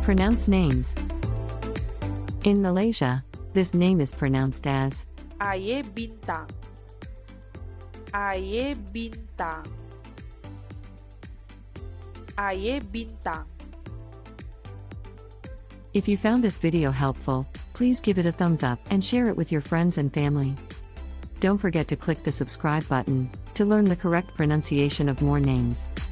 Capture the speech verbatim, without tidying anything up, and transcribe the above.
Pronounce names. In Malaysia, this name is pronounced as Ayer Bintang. Ayer Bintang. Ayer Bintang. If you found this video helpful, please give it a thumbs up and share it with your friends and family. Don't forget to click the subscribe button to learn the correct pronunciation of more names.